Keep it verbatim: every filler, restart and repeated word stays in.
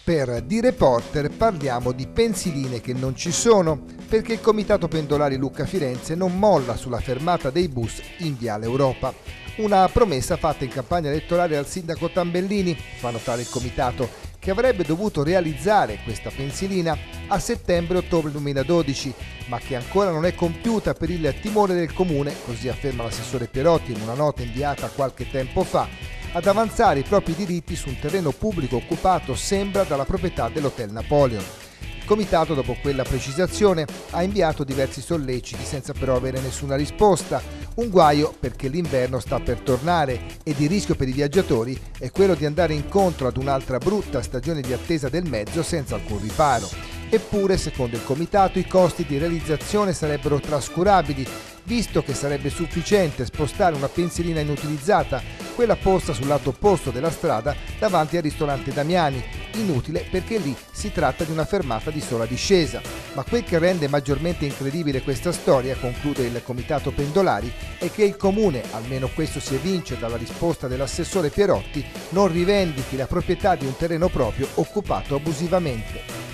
Per The Reporter parliamo di pensiline che non ci sono, perché il Comitato Pendolari Lucca Firenze non molla sulla fermata dei bus in Viale Europa. Una promessa fatta in campagna elettorale al sindaco Tambellini, fa notare il Comitato, che avrebbe dovuto realizzare questa pensilina a settembre-ottobre duemiladodici, ma che ancora non è compiuta per il timore del comune, così afferma l'assessore Pierotti in una nota inviata qualche tempo fa, ad avanzare i propri diritti su un terreno pubblico occupato sembra dalla proprietà dell'Hotel Napoleon. Il Comitato, dopo quella precisazione, ha inviato diversi solleciti senza però avere nessuna risposta. Un guaio perché l'inverno sta per tornare ed il rischio per i viaggiatori è quello di andare incontro ad un'altra brutta stagione di attesa del mezzo senza alcun riparo. Eppure, secondo il Comitato, i costi di realizzazione sarebbero trascurabili, visto che sarebbe sufficiente spostare una pensilina inutilizzata, quella posta sul lato opposto della strada davanti al ristorante Damiani, inutile perché lì si tratta di una fermata di sola discesa. Ma quel che rende maggiormente incredibile questa storia, conclude il Comitato Pendolari, è che il comune, almeno questo si evince dalla risposta dell'assessore Pierotti, non rivendichi la proprietà di un terreno proprio occupato abusivamente.